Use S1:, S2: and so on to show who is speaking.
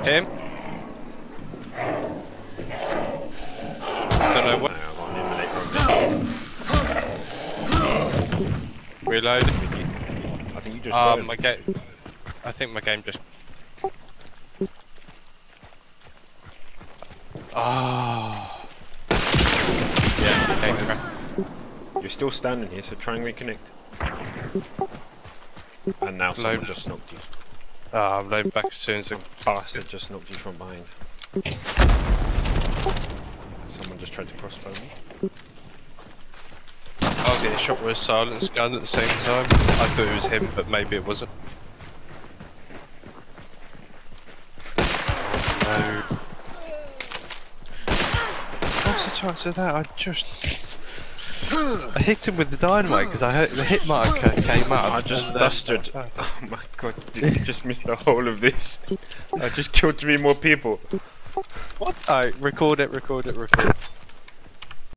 S1: Him? Don't know what. Reload.
S2: I think you just.
S1: My game. I think my game just. Oh. Yeah. Okay.
S2: You're still standing here, so try and reconnect. And now someone just knocked you.
S1: I'm loading back as soon as I.
S2: Bastard just knocked you from behind. Someone just tried to crossbow me.
S1: I was getting shot with a silence gun at the same time. I thought it was him, but maybe it wasn't. No. What's the chance of that? I hit him with the dynamite because I heard the hit marker came up.
S2: I just dusted. Oh my god, did you just miss the whole of this? I just killed 3 more people.
S1: What? Alright, record it.